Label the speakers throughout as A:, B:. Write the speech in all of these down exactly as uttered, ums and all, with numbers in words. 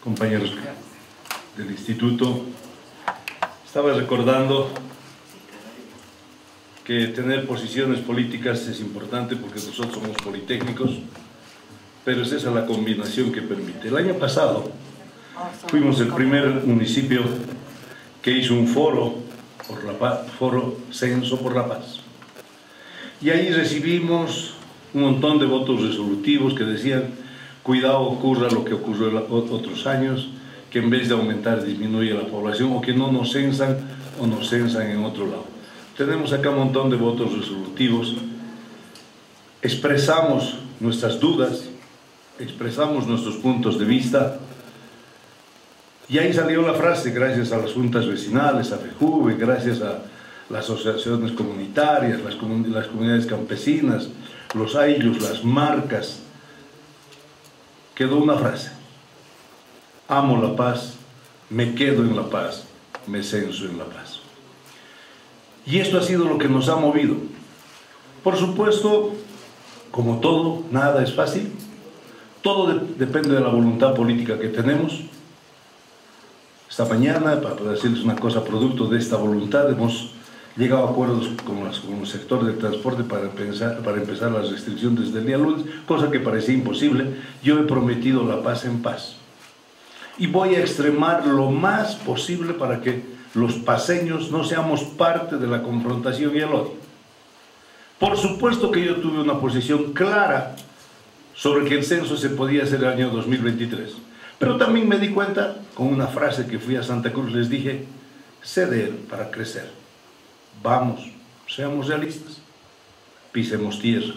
A: compañeros del instituto, estaba recordando que tener posiciones políticas es importante porque nosotros somos politécnicos, pero es esa la combinación que permite. El año pasado fuimos el primer municipio que hizo un foro, por la paz, foro Censo por la Paz. Y ahí recibimos un montón de votos resolutivos que decían: cuidado, ocurra lo que ocurrió en otros años, que en vez de aumentar disminuye la población, o que no nos censan o nos censan en otro lado. Tenemos acá un montón de votos resolutivos, expresamos nuestras dudas, expresamos nuestros puntos de vista, y ahí salió la frase, gracias a las juntas vecinales, a FEJUVE, gracias a las asociaciones comunitarias, las, comun las comunidades campesinas, los aylus, las marcas, quedó una frase: amo la paz, me quedo en la paz, me censo en la paz. Y esto ha sido lo que nos ha movido. Por supuesto, como todo, nada es fácil, todo de depende de la voluntad política que tenemos. Esta mañana, para poder decirles una cosa, producto de esta voluntad, hemos llegado a acuerdos con, las, con el sector del transporte para empezar, para empezar las restricciones desde el día lunes, cosa que parecía imposible. Yo he prometido la paz en paz. Y voy a extremar lo más posible para que los paceños no seamos parte de la confrontación y el odio. Por supuesto que yo tuve una posición clara sobre que el censo se podía hacer el año dos mil veintitrés. Pero también me di cuenta, con una frase que fui a Santa Cruz, les dije: ceder para crecer. Vamos, seamos realistas, pisemos tierra.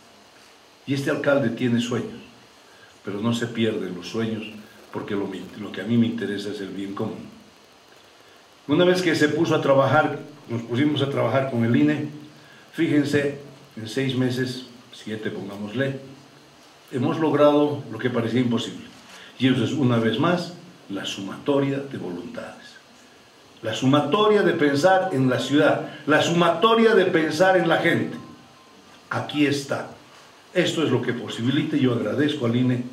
A: Y este alcalde tiene sueños, pero no se pierden los sueños, porque lo, lo que a mí me interesa es el bien común. Una vez que se puso a trabajar, nos pusimos a trabajar con el I N E, fíjense, en seis meses, siete pongámosle, hemos logrado lo que parecía imposible. Y eso es, una vez más, la sumatoria de voluntades. La sumatoria de pensar en la ciudad, la sumatoria de pensar en la gente. Aquí está. Esto es lo que posibilita, y yo agradezco al I N E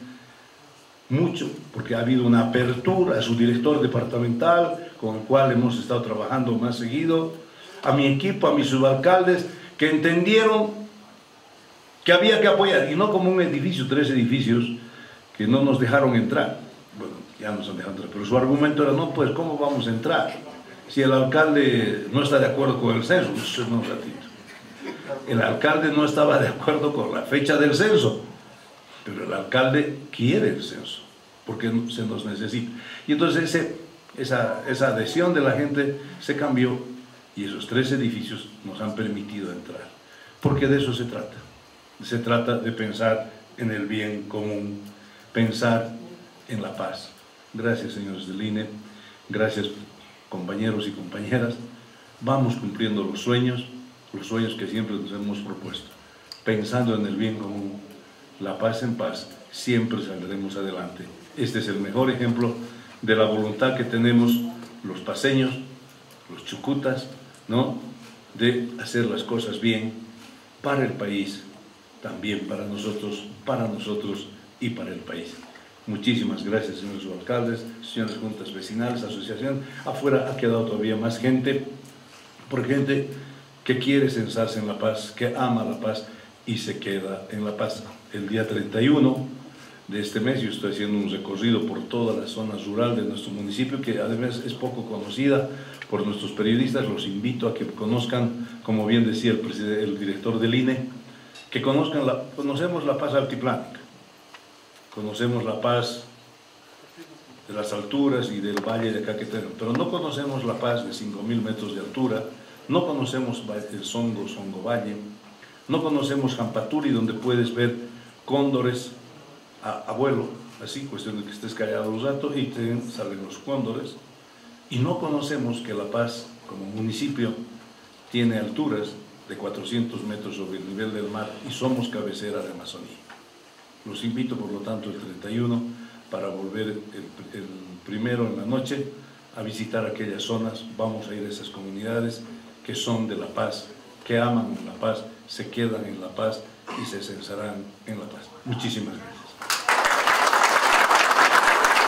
A: mucho, porque ha habido una apertura a su director departamental, con el cual hemos estado trabajando más seguido, a mi equipo, a mis subalcaldes, que entendieron que había que apoyar, y no como un edificio, tres edificios, que no nos dejaron entrar. Bueno, ya nos han dejado entrar, pero su argumento era: no, pues, ¿cómo vamos a entrar? Si el alcalde no está de acuerdo con el censo. Eso no, un ratito. El alcalde no estaba de acuerdo con la fecha del censo, pero el alcalde quiere el censo, porque se nos necesita. Y entonces ese, esa, esa adhesión de la gente se cambió, y esos tres edificios nos han permitido entrar. Porque de eso se trata. Se trata de pensar en el bien común, pensar en la paz. Gracias, señores del I N E, gracias, compañeros y compañeras. Vamos cumpliendo los sueños, los sueños que siempre nos hemos propuesto. Pensando en el bien común, la paz en paz, siempre saldremos adelante. Este es el mejor ejemplo de la voluntad que tenemos los paceños, los chucutas, ¿no?, de hacer las cosas bien para el país, también para nosotros, para nosotros y para el país. Muchísimas gracias, señores alcaldes, señores juntas vecinales, asociación. Afuera ha quedado todavía más gente, por gente que quiere censarse en la paz, que ama la paz y se queda en la paz. El día treinta y uno de este mes yo estoy haciendo un recorrido por toda la zona rural de nuestro municipio, que además es poco conocida por nuestros periodistas. Los invito a que conozcan, como bien decía el, el director del I N E, que conozcan, la, conocemos la paz altiplánica, conocemos la paz de las alturas y del valle de Caquetero, pero no conocemos la paz de cinco mil metros de altura, no conocemos el Songo, Songo Valle, no conocemos Jampaturi, donde puedes ver cóndores a, a vuelo, así, cuestión de que estés callado un rato y te salen los cóndores. Y no conocemos que La Paz, como municipio, tiene alturas de cuatrocientos metros sobre el nivel del mar y somos cabecera de Amazonía. Los invito, por lo tanto, el treinta y uno para volver el, el primero en la noche a visitar aquellas zonas. Vamos a ir a esas comunidades que son de La Paz, que aman La Paz, se quedan en La Paz y se censarán en La Paz. Muchísimas gracias.